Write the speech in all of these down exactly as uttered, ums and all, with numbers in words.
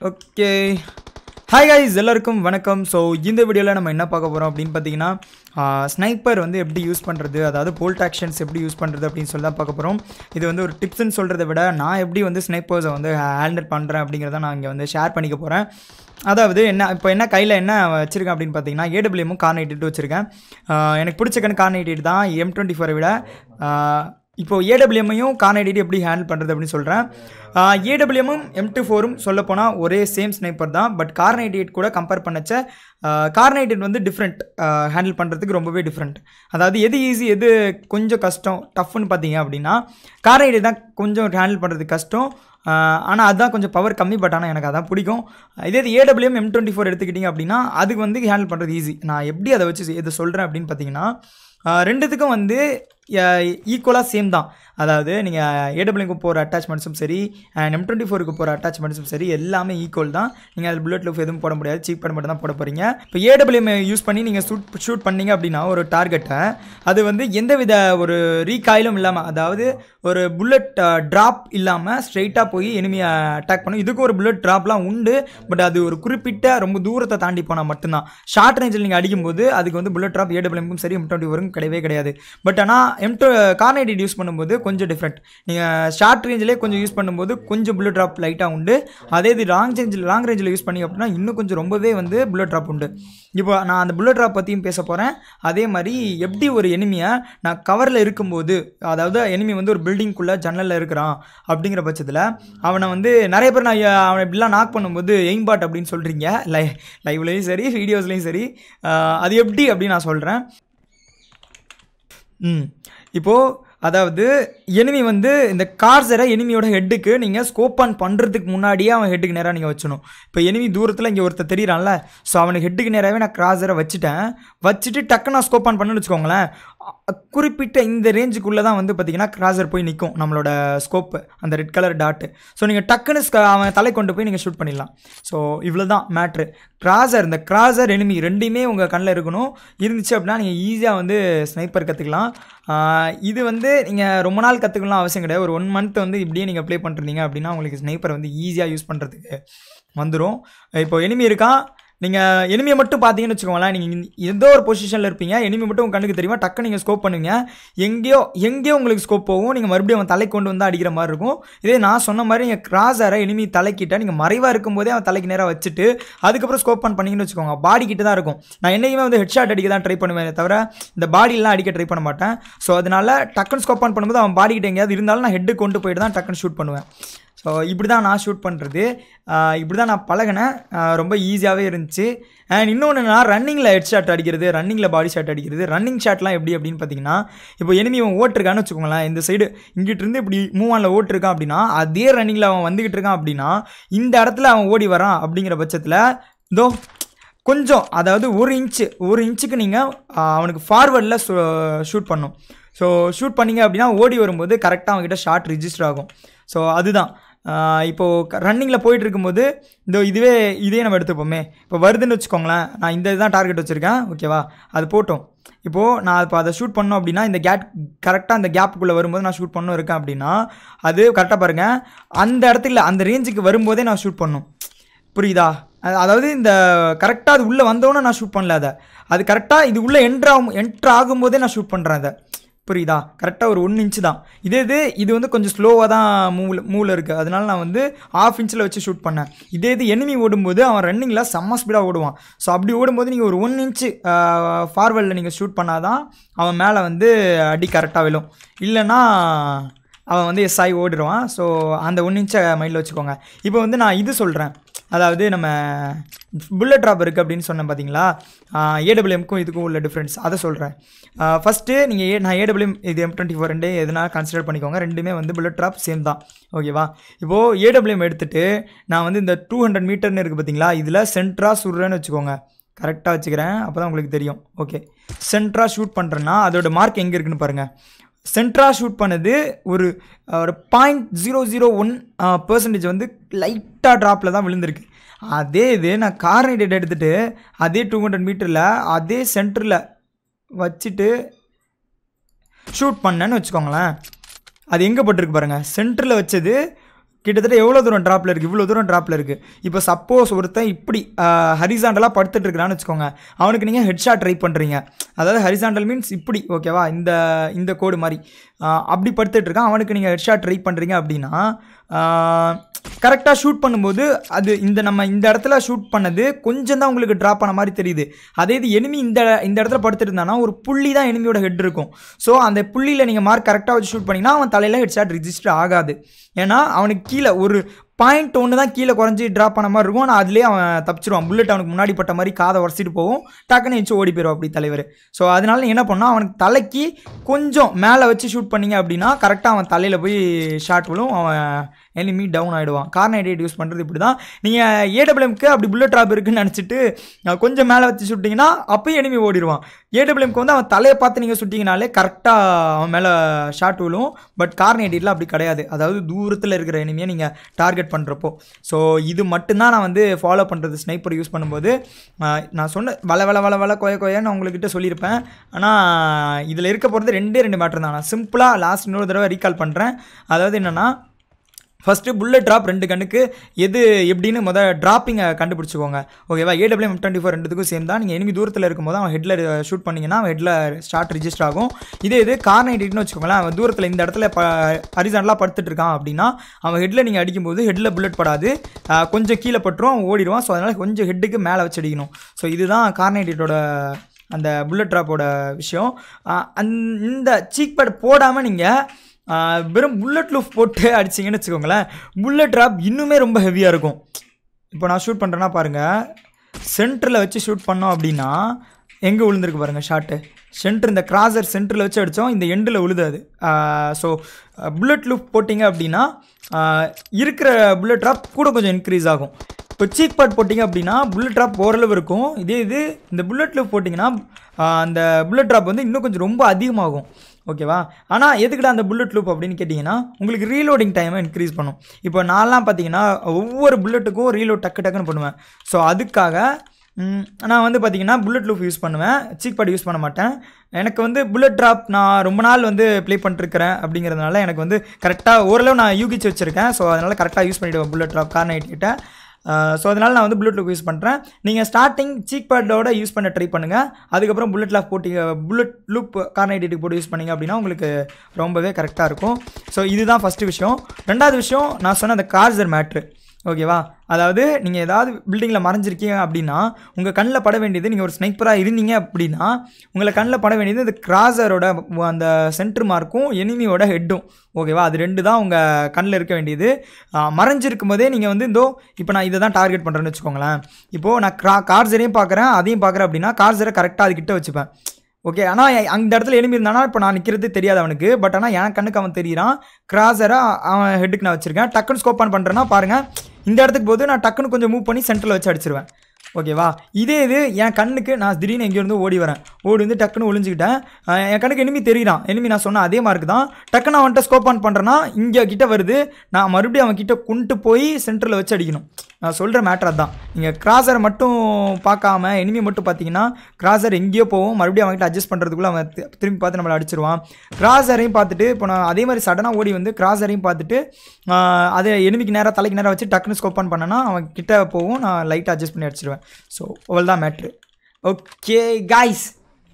Okay hi guys எல்லாருக்கும் வணக்கம். So இந்த வீடியோவில் நம்ம என்ன பார்க்க போகிறோம் அப்படின்னு பார்த்தீங்கன்னா ஸ்னைப்பர் வந்து எப்படி யூஸ் பண்ணுறது, அதாவது போல்ட் ஆக்ஷன்ஸ் எப்படி யூஸ் பண்ணுறது அப்படின்னு சொல்லி தான் பார்க்க போகிறோம். இது வந்து ஒரு டிப்ஸ்ன்னு சொல்கிறத விட நான் எப்படி வந்து ஸ்னைப்பர்ஸை வந்து ஹேண்டில் பண்ணுறேன் அப்படிங்கிறத நான் இங்கே வந்து ஷேர் பண்ணிக்க போகிறேன். அதாவது என்ன இப்போ என்ன கையில் என்ன வச்சுருக்கேன் அப்படின்னு பார்த்தீங்கன்னா ஏடபிள்யூஎம்மும் கார் நைன்டி எயிட் வச்சுருக்கேன். எனக்கு பிடிச்ச கணக்கு கார் நைன்டி எயிட் தான், எம் டுவெண்ட்டி ஃபோரை விட. இப்போது ஏடபிள்யூஎம்மையும் கார் நைன்டி எயிட் எப்படி ஹேண்டில் பண்ணுறது அப்படின்னு சொல்கிறேன். ஏடபிள்யூஎம்மும் எம் டூ ஃபோரும் சொல்லப்போனால் ஒரே சேம் ஸ்னைப்பர் தான். பட் கார் நைன்டி எயிட் கூட கம்பேர் பண்ணச்ச கார் நைன்டி எயிட் வந்து டிஃப்ரெண்ட், ஹேண்டில் பண்ணுறதுக்கு ரொம்பவே டிஃப்ரெண்ட். அதாவது எது ஈஸி எது கொஞ்சம் கஷ்டம் டஃப்னு பார்த்தீங்க அப்படின்னா கார் நைன்டி எயிட் தான் கொஞ்சம் ஹேண்டில் பண்ணுறதுக்கு கஷ்டம். ஆனால் அதுதான் கொஞ்சம் பவர் கம்மி, பட் ஆனால் எனக்கு அதான் பிடிக்கும். இதே இது ஏடபிள்யூஎம் எம் டுவெண்ட்டி ஃபோர் எடுத்துக்கிட்டிங்க அப்படின்னா அதுக்கு வந்து ஹேண்டில் பண்ணுறது ஈஸி. நான் எப்படி அதை வச்சு இதை சொல்கிறேன் அப்படின்னு பார்த்தீங்கன்னா ரெண்டுத்துக்கும் வந்து ஈக்குவலாக சேம் தான். அதாவது நீங்கள் ஏடபிள்யூக்கு போகிற அட்டாச்மெண்ட்ஸும் சரி அண்ட் எம் டுவெண்ட்டி ஃபோருக்கு போகிற அட்டாச்மெண்ட்ஸும் சரி எல்லாமே ஈக்குவல் தான். நீங்கள் அது புல்லட் லூஃப் எதுவும் போட முடியாது, சீப் பண்ண மட்டும் தான் போட போகிறீங்க. இப்போ ஏடபிள்யூஎம் யூஸ் பண்ணி நீங்கள் ஷூட் ஷூட் பண்ணிங்க அப்படின்னா ஒரு டார்கெட்டை அது வந்து எந்த வித ஒரு ரீகாயிலும் இல்லாமல், அதாவது ஒரு புல்லட் ட்ராப் இல்லாமல் ஸ்ட்ரெயிட்டாக போய் எனிமியை அட்டாக் பண்ணும். இதுக்கு ஒரு புல்லட் ட்ராப்லாம் உண்டு, பட் அது ஒரு குறிப்பிட்ட ரொம்ப தூரத்தை தாண்டி போனால் மட்டும்தான். ஷார்ட் ரேஞ்சில் நீங்கள் அடிக்கும்போது அதுக்கு வந்து புல்லட் ட்ராப் ஏடபிள்யூஎம்க்கும் சரி எம் டுவெண்ட்டி ஃபோருக்கும் கிடையவே கிடையாது. பட் ஆனால் M two Kar ninety eight use பண்ணும்போது கொஞ்சம் டிஃப்ரெண்ட். நீங்கள் ஷார்ட் ரேஞ்சிலே கொஞ்சம் யூஸ் பண்ணும்போது கொஞ்சம் புல்லட் ட்ராப் லைட்டாக உண்டு. அதே இது லாங் ரேஞ்சில் லாங் ரேஞ்சில் யூஸ் பண்ணி அப்படின்னா இன்னும் கொஞ்சம் ரொம்பவே வந்து புல்லட் ட்ராப் உண்டு. இப்போ நான் அந்த புல்லட் ட்ராப் பற்றியும் பேச போகிறேன். அதே மாதிரி எப்படி ஒரு எனிமியை நான் கவரில் இருக்கும்போது, அதாவது எனிமி வந்து ஒரு பில்டிங்குள்ளே ஜன்னலில் இருக்கிறான் அப்படிங்கிற பட்சத்தில் அவனை வந்து நிறைய பேர் நான் அவனை இப்படிலாம் நாக் பண்ணும்போது எய்ம்பாட் அப்படின்னு சொல்கிறீங்க, லை லைவ்லேயும் சரி வீடியோஸ்லேயும் சரி. அது எப்படி அப்படின்னு நான் சொல்கிறேன். ம் இப்போது அதாவது எனிமி வந்து இந்த கார்சரை எனிமியோட ஹெட்டுக்கு நீங்கள் ஸ்கோப் ஆன் பண்ணுறதுக்கு முன்னாடியே அவன் ஹெட்டுக்கு நேராக நீங்கள் வச்சணும். இப்போ எனிமி தூரத்தில் இங்கே ஒருத்தர் தெரியிறான்ல, ஸோ அவனுக்கு ஹெட்டுக்கு நேராகவே நான் கார்சரை வச்சுட்டேன். வச்சுட்டு டக்குன்னு நான் ஸ்கோப் ஆன் பண்ணுன்னு வச்சுக்கோங்களேன், குறிப்பிட்ட இந்த ரேஞ்சுக்குள்ளே தான் வந்து பார்த்திங்கன்னா கிராசர் போய் நிற்கும் நம்மளோட ஸ்கோப்பு, அந்த ரெட் கலர் டாட்டு. ஸோ நீங்கள் டக்குன்னு அவன் தலை கொண்டு போய் நீங்கள் ஷூட் பண்ணிடலாம். ஸோ இவ்வளோ தான் மேட்ரு. கிராசர் இந்த கிராசர் எனிமி ரெண்டுமே உங்கள் கண்ணில் இருக்கணும். இருந்துச்சு அப்படின்னா நீங்கள் ஈஸியாக வந்து ஸ்னைப்பர் கற்றுக்கலாம். இது வந்து நீங்கள் ரொம்ப நாள் கற்றுக்கலாம் அவசியம் கிடையாது. ஒரு ஒன் மந்த் வந்து இப்படியே நீங்கள் ப்ளே பண்ணுறீங்க அப்படின்னா உங்களுக்கு ஸ்னைப்பர் வந்து ஈஸியாக யூஸ் பண்ணுறதுக்கு வந்துடும். இப்போ எனிமி இருக்கான், நீங்கள் எனிமியை மட்டும் பார்த்தீங்கன்னு வச்சுக்கோங்களேன், நீங்கள் ஏதோ ஒரு பொசிஷனில் இருப்பீங்க, எனிமி மட்டும் உங்கள் கண்ணுக்கு தெரியுமா, டக்கு நீங்கள் ஸ்கோப் பண்ணுவீங்க, எங்கேயோ எங்கேயோ உங்களுக்கு ஸ்கோப் போகும், நீங்கள் மறுபடியும் அவன் தலை கொண்டு வந்து அடிக்கிற மாதிரி இருக்கும். இதே நான் சொன்ன மாதிரி நீங்கள் கிராஸரை எனிமி தலைக்கிட்ட நீங்கள் மறைவாக இருக்கும்போதே அவன் தலைக்கு நேராக வச்சுட்டு அதுக்கப்புறம் ஸ்கோப் ஆன் பண்ணிங்கன்னு வச்சுக்கோங்க, பாடி கிட்ட தான் இருக்கும். நான் என்னைக்குமே வந்து ஹெட் ஷாட் அடிக்க தான் ட்ரை பண்ணுவேன், தவிர இந்த பாடியெலாம் அடிக்க ட்ரை பண்ண மாட்டேன். ஸோ அதனால் டக்குன்னு ஸ்கோப் ஆன் பண்ணும்போது அவன் பாடி கிட்ட எங்கேயாவது இருந்தாலும் நான் ஹெட்டு கொண்டு போயிட்டு தான் டக்குன்னு ஷூட் பண்ணுவேன். ஸோ இப்படி தான் நான் ஷூட் பண்ணுறது, இப்படி தான் நான் பழகினேன். ரொம்ப ஈஸியாகவே இருந்துச்சு. அண்ட் இன்னொன்று நான் ரன்னிங்கில் ஹெட் ஷாட் அடிக்கிறது, ரன்னிங்கில் பாடி ஷாட் அடிக்கிறது. ரன்னிங் ஷாட்லாம் எப்படி அப்படின்னு பார்த்தீங்கன்னா, இப்போ எனிமி அவன் ஓட்டிருக்கான்னு வச்சுக்கோங்களேன், இந்த சைடு இங்கிட்டிருந்து இப்படி மூவ் ஆனில் ஓட்டிருக்கான் அப்படின்னா அதே ரன்னிங்கில் அவன் வந்துக்கிட்டு இருக்கான் அப்படின்னா இந்த இடத்துல அவன் ஓடி வரான் அப்படிங்கிற பட்சத்தில் இதோ கொஞ்சம், அதாவது ஒரு இன்ச்சு ஒரு இன்ச்சுக்கு நீங்கள் அவனுக்கு ஃபார்வர்டில் ஷூட் பண்ணும். ஸோ ஷூட் பண்ணிங்க அப்படின்னா ஓடி வரும்போது கரெக்டாக அவங்ககிட்ட ஷாட் ரிஜிஸ்டர் ஆகும். ஸோ அதுதான் இப்போது ரன்னிங்கில் போயிட்டு இருக்கும்போது இந்த இதுவே இதே நம்ம எடுத்துப்போமே, இப்போ வருதுன்னு வச்சுக்கோங்களேன், நான் இந்த இதுதான் டார்கெட் வச்சுருக்கேன், ஓகேவா, அது போட்டோம். இப்போது நான் இப்போ அதை ஷூட் பண்ணோம் அப்படின்னா இந்த கேப் கரெக்டாக அந்த கேப்புக்குள்ளே வரும்போது நான் ஷூட் பண்ணணும் இருக்கேன் அப்படின்னா அது கரெக்டாக பாருங்கள், அந்த இடத்துல அந்த ரேஞ்சுக்கு வரும்போதே நான் ஷூட் பண்ணணும். புரியுதா? அதாவது இந்த கரெக்டாக அது உள்ளே வந்தோன்னே நான் ஷூட் பண்ணல, அதை அது கரெக்டாக இது உள்ளே என்ட்ராகும் என்ட்ரு ஆகும்போதே நான் ஷூட் பண்ணுறேன் அதை. புரியுதா? கரெக்டாக ஒரு ஒன் இன்ச்சு தான். இதே இது இது வந்து கொஞ்சம் ஸ்லோவாக தான் மூவில் மூவில் இருக்குது, அதனால நான் வந்து ஆஃப் இன்ச்சில் வச்சு ஷூட் பண்ணேன். இதே இது எனிமி ஓடும்போது அவன் ரன்னிங்கில் செம்ம ஸ்பீடாக ஓடுவான். ஸோ அப்படி ஓடும்போது நீங்கள் ஒரு ஒன் இன்ச்சு ஃபார்வர்டில் நீங்கள் ஷூட் பண்ணால் தான் அவன் மேலே வந்து அடி கரெக்டாக விழும், இல்லைன்னா அவன் வந்து எஸ் ஆகி ஓடிடுவான். ஸோ அந்த ஒன் இன்ச்சை மைண்டில் வச்சுக்கோங்க. இப்போ வந்து நான் இது சொல்கிறேன், அதாவது நம்ம புல்லட் ட்ராப் இருக்குது அப்படின்னு சொன்னேன் பார்த்தீங்களா, ஏடபிள்யூஎம்க்கும் இதுக்கும் உள்ள டிஃப்ரென்ஸ் அதை சொல்கிறேன். ஃபஸ்ட்டு நீங்கள் ஏ நான் ஏடபிள்யூஎம் இது எம் டுவெண்ட்டி ஃபோர் ரெண்டே எதனால் கன்சிடர் பண்ணிக்கோங்க, ரெண்டுமே வந்து புல்லட் ட்ராப் சேம் தான், ஓகேவா. இப்போது ஏடபிள்யூஎம் எடுத்துகிட்டு நான் வந்து இந்த டூ ஹண்ட்ரட் மீட்டர்னு இருக்குது பார்த்தீங்களா, இதில் சென்ட்ராக சுடுறேன்னு வச்சுக்கோங்க, கரெக்டாக வச்சுக்கிறேன், அப்போ தான் உங்களுக்கு தெரியும். ஓகே, சென்ட்ராக ஷூட் பண்ணுறேன்னா அதோட மார்க் எங்கே இருக்குன்னு பாருங்கள். சென்ட்ராக ஷூட் பண்ணது ஒரு ஒரு point zero zero one percentage வந்து லைட்டாக ட்ராப்பில் தான் விழுந்திருக்கு. அதே இது நான் கார் நைன்டி எயிட் எடுத்துகிட்டு அதே டூ ஹண்ட்ரட் மீட்டரில் அதே சென்டரில் வச்சுட்டு ஷூட் பண்ணேன்னு வச்சுக்கோங்களேன், அது எங்கே போட்டிருக்கு பாருங்கள், சென்டரில் வச்சது கிட்டத்தட்ட எவ்வளோ தூரம் ட்ராப்பில் இருக்குது, இவ்வளோ தூரம் ட்ராப்பில் இருக்குது. இப்போ சப்போஸ் ஒருத்தன் இப்படி ஹரிசாண்டலாக படுத்துட்டு இருக்கிறான்னு வச்சுக்கோங்க, அவனுக்கு நீங்கள் ஹெட் ஷாட் ட்ரை பண்ணுறீங்க. அதாவது ஹரிசாண்டல் மீன்ஸ் இப்படி ஓகேவா, இந்த இந்த கோடு மாதிரி அப்படி படுத்துட்டு இருக்கான், அவனுக்கு நீங்கள் ஹெட் ஷாட் ட்ரை பண்ணுறீங்க அப்படின்னா கரெக்டாக ஷூட் பண்ணும்போது அது இந்த நம்ம இந்த இடத்துல ஷூட் பண்ணது கொஞ்சம் தான் உங்களுக்கு ட்ராப் ஆன மாதிரி தெரியுது. அதே இது எனிமி இந்த இந்த இடத்துல படுத்துட்டு இருந்தானா ஒரு புள்ளி தான் எனிமியோட ஹெட் இருக்கும். ஸோ அந்த புள்ளியில் நீங்கள் மார்க் கரெக்டாக வச்சு ஷூட் பண்ணிங்கன்னா அவன் தலையில் ஹெட் ஷாட் ரிஜிஸ்டர் ஆகாது. ஏன்னா அவனுக்கு கீழே ஒரு பாயிண்ட் ஒன்று தான் கீழே குறைஞ்சி ட்ராப் பண்ண மாதிரி இருக்கும். ஆனால் அதுலேயே அவன் தப்பிச்சிருவான். புல்லட் அவனுக்கு முன்னாடி பட்ட மாதிரி காதை உரசிட்டு போகும், டக்குன்னு வச்சு ஓடி போயிடும் அப்படி தலைவர். ஸோ அதனால நீ என்ன பண்ணால் அவனுக்கு தலைக்கு கொஞ்சம் மேலே வச்சு ஷூட் பண்ணிங்க அப்படின்னா கரெக்டாக அவன் தலையில் போய் ஷாட் விழும், அவன் எனிமி டவுன் ஆகிடுவான். கார்னர் எடிட் யூஸ் பண்ணுறது இப்படி தான். நீங்கள் ஏடபிள்யூஎம்க்கு அப்படி புல்லட் ட்ராப் இருக்குன்னு நினச்சிட்டு கொஞ்சம் மேலே வச்சு சுட்டிங்கன்னா அப்போயும் எனிமி ஓடிடுவான். ஏடபிள்யூஎம்க்கு வந்து அவன் தலையை பார்த்து நீங்கள் சுட்டிங்கனாலே கரெக்டாக அவன் மேலே ஷாட் விழும். பட் கார்னர் எடிட்டில் அப்படி கிடையாது. அதாவது தூரத்தில் இருக்கிற எனிமியை நீங்கள் டார்கெட் பண்ணுறப்போ. ஸோ இது மட்டும்தான் நான் வந்து ஃபாலோ பண்ணுறது ஸ்னைப்பர் யூஸ் பண்ணும்போது. நான் சொன்ன வள வள வள வள கொய கொயன்னு உங்கள்கிட்ட சொல்லியிருப்பேன். ஆனால் இதில் இருக்க போகிறது ரெண்டே ரெண்டு மேட்டர் தான். நான் சிம்பிளாக லாஸ்ட் இன்னொரு தடவை ரீகால் பண்ணுறேன். அதாவது என்னென்னா, ஃபஸ்ட்டு புல்லட் ட்ராப் ரெண்டு கண்ணுக்கு எது எப்படின்னு முதல் ட்ராப்பிங்கை கண்டுபிடிச்சிக்கோங்க ஓகேவா. ஏடபிள்யூஎம் டுவெண்ட்டி ஃபோர் ரெண்டுத்துக்கும் சேம் தான். நீங்கள் எனிமி தூரத்தில் இருக்கும்போது அவன் ஹெட்டில் ஷூட் பண்ணிங்கன்னா அவன் ஹெட்டில் ஷாட் ரிஜிஸ்டர் ஆகும். இதே இது கார்னர் எடிட்னு வச்சுக்கோங்களேன், அவன் தூரத்தில் இந்த இடத்துல ப ஹரிசாண்டலாக படுத்துட்டு இருக்கான் அப்படின்னா அவன் ஹெட்டில் நீங்கள் அடிக்கும்போது ஹெட்டில் புல்லட் படாது, கொஞ்சம் கீழே பட்டுரும், அவன் ஓடிடுவான். ஸோ அதனால் கொஞ்சம் ஹெட்டுக்கு மேலே வச்சு அடிக்கணும். ஸோ இதுதான் கார்னர் எடிட்டோட அந்த புல்லட் ட்ராப்போட விஷயம். இந்த சீக் பேட் போடாமல் நீங்கள் வெறும் புல்லட் லூஃப் போட்டு அடிச்சிங்கன்னு வச்சுக்கோங்களேன், புல்லட் ட்ராப் இன்னுமே ரொம்ப ஹெவியாக இருக்கும். இப்போ நான் ஷூட் பண்ணுறேன்னா பாருங்கள், சென்டரில் வச்சு ஷூட் பண்ணோம் அப்படின்னா எங்கே விழுந்திருக்கு பாருங்கள் ஷாட்டு. சென்டர் இந்த கிராசர் சென்டரில் வச்சு அடித்தோம், இந்த எண்டில் விழுது அது. ஸோ புல்லட் லூஃப் போட்டிங்க அப்படின்னா இருக்கிற புல்லட் ட்ராப் கூட கொஞ்சம் இன்க்ரீஸ் ஆகும். இப்போ சீக் பாட் போட்டிங்க அப்படின்னா புல்லட் ட்ராப் ஓரளவு இருக்கும். இதே இது இந்த புல்லட் லூஃப் போட்டிங்கன்னா அந்த புல்லட் ட்ராப் வந்து இன்னும் கொஞ்சம் ரொம்ப அதிகமாகும் ஓகேவா. ஆனால் எதுக்கிட்ட அந்த புல்லட் லூப் அப்படின்னு கேட்டிங்கன்னா உங்களுக்கு ரீலோடிங் டைமை இன்க்ரீஸ் பண்ணும். இப்போ நான்லாம் பார்த்தீங்கன்னா ஒவ்வொரு புல்லட்டுக்கும் ரீலோட் டக்கு டக்குன்னு பண்ணுவேன். ஸோ அதுக்காக நான் வந்து பார்த்திங்கன்னா புல்லட் லூப் யூஸ் பண்ணுவேன், சீக் பாட் யூஸ் பண்ண மாட்டேன். எனக்கு வந்து புல்லட் ட்ராப் நான் ரொம்ப நாள் வந்து ப்ளே பண்ணிட்டுருக்கிறேன் அப்படிங்கிறதுனால எனக்கு வந்து கரெக்டாக ஓரளவு நான் யூகிச்சு வச்சுருக்கேன். ஸோ அதனால் கரெக்டாக யூஸ் பண்ணிவிடுவேன் புல்லட் ட்ராப் கார்னர் எடிட்டை. ஸோ அதனால் நான் வந்து புல்லட் லூப் யூஸ் பண்ணுறேன். நீங்கள் ஸ்டார்டிங் சீக் பேட்டோட யூஸ் பண்ண ட்ரை பண்ணுங்கள். அதுக்கப்புறம் புல்லட் லாப் போட்டி புல்லட் லூப் கார்னர் எடிட்டுக்கு போட்டு யூஸ் பண்ணிங்க அப்படின்னா உங்களுக்கு ரொம்பவே கரெக்டாக இருக்கும். ஸோ இதுதான் ஃபஸ்ட்டு விஷயம். ரெண்டாவது விஷயம் நான் சொன்ன அந்த கார்சர் மேட்ரு ஓகேவா. அதாவது நீங்கள் ஏதாவது பில்டிங்கில் மறைஞ்சிருக்கீங்க அப்படின்னா உங்கள் கண்ணில் பட வேண்டியது, நீங்கள் ஒரு ஸ்னைப்பராக இருந்தீங்க அப்படின்னா உங்களை கண்ணில் பட வேண்டியது இந்த கிராசரோட அந்த சென்டர் மார்க்கும் எனிமியோட ஹெட்டும் ஓகேவா. அது ரெண்டு தான் உங்கள் கண்ணில் இருக்க வேண்டியது. மறைஞ்சிருக்கும் போதே நீங்கள் வந்து இந்தோ இப்போ நான் இதை தான் டார்கெட் பண்ணுறேன்னு வச்சுக்கோங்களேன். இப்போது நான் கிரா கார்சரையும் பார்க்குறேன் அதையும் பார்க்குறேன் அப்படின்னா கார்சரை கரெக்டாக அதுக்கிட்ட வச்சுப்பேன் ஓகே. ஆனால் அந்த இடத்துல எனிமி இருந்தானா இப்போ நான் நிற்கிறது தெரியாது அவனுக்கு, பட் ஆனால் என் கண்ணுக்கு அவன் தெரியிறான். கிராசரை அவன் ஹெட்டுக்கு நான் வச்சுருக்கேன். டக்குன்னு ஸ்கோப் ஆன் பண்ணுறேன்னா பாருங்கள், இந்த இடத்துக்கு போது நான் டக்குன்னு கொஞ்சம் மூவ் பண்ணி சென்டரில் வச்சு அடிச்சிருவேன் ஓகேவா. இதே இது என் கண்ணுக்கு நான் திடீர்னு எங்கேருந்து ஓடி வரேன், ஓடி வந்து டக்குன்னு ஒளிஞ்சிக்கிட்டேன், என் கண்ணுக்கு எனிமி தெரியிறான், எனிமி நான் சொன்ன அதே மார்க்கு தான். டக்குன்னு அவன்கிட்ட ஸ்கோப் ஆன் பண்ணுறேன்னா இங்கே கிட்ட வருது, நான் மறுபடியும் அவன் கிட்ட கொண்டு போய் சென்டரில் வச்சு அடிக்கணும். நான் சொல்கிற மேட்டர் அதுதான். நீங்கள் கிராசரை மட்டும் பார்க்காம எனிமி மட்டும் பார்த்தீங்கன்னா கிராசர் எங்கேயோ போவோம், மறுபடியும் அவன்கிட்ட அட்ஜஸ்ட் பண்ணுறதுக்குள்ளே அவன் திரும்பி பார்த்து நம்மளை அடிச்சிருவான். கிராசரையும் பார்த்துட்டு இப்போ நான் அதே மாதிரி சடனாக ஓடி வந்து கிராசரையும் பார்த்துட்டு அதை எனிமிக்கு நேராக தலைக்கு நேராக வச்சு டக்குன்னு ஸ்கோப் ஆன் பண்ணேன்னா அவன் கிட்ட போவும், நான் லைட்டாக அட்ஜஸ்ட் பண்ணி அடிச்சிருவேன். ஸோ அவ்வளோ தான் மேட்ரு. ஓகே காய்ஸ்,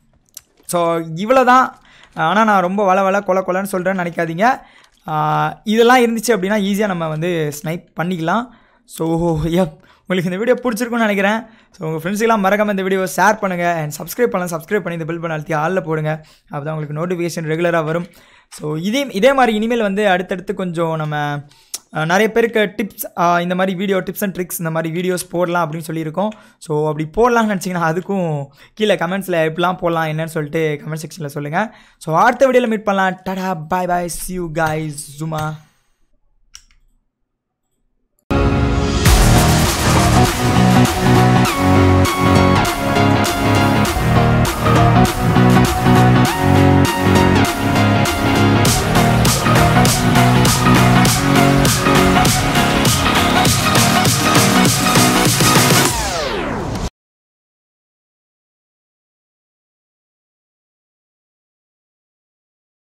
ஸோ இவ்வளோ தான். ஆனால் நான் ரொம்ப வள வள கொலை கொலைன்னு சொல்கிறேன்னு நினைக்காதீங்க. இதெல்லாம் இருந்துச்சு அப்படின்னா ஈஸியாக நம்ம வந்து ஸ்னைப் பண்ணிக்கலாம். ஸோ எப் உங்களுக்கு இந்த வீடியோ பிடிச்சிருக்குன்னு நினைக்கிறேன். ஸோ உங்கள் ஃப்ரெண்ட்ஸுக்கெல்லாம் மறக்காமல் இந்த வீடியோ ஷேர் பண்ணுங்கள் அண்ட் சப்ஸ்கிரைப் பண்ணலாம். சப்ஸ்கிரைப் பண்ணி இந்த பில் பண்ண அழுத்தி ஆளில் போடுங்க, அப்போ தான் உங்களுக்கு நோட்டிஃபிகேஷன் ரெகுலராக வரும். ஸோ இதே இதே மாதிரி இனிமேல் வந்து அடுத்தடுத்து கொஞ்சம் நம்ம நிறைய பேருக்கு டிப்ஸ் இந்த மாதிரி வீடியோ டிப்ஸ் அண்ட் ட்ரிக்ஸ் இந்த மாதிரி வீடியோஸ் போடலாம் அப்படின்னு சொல்லியிருக்கோம். ஸோ அப்படி போடலாம்னு நினச்சிங்கன்னா அதுக்கும் கீழே கமெண்ட்ஸில் எப்படிலாம் போடலாம் என்னன்னு சொல்லிட்டு கமெண்ட் செக்ஷனில் சொல்லுங்கள். ஸோ அடுத்த வீடியோவில் மீட் பண்ணலாம். டாடா பாய் பாய், see you guys, Zuma. We'll be right back.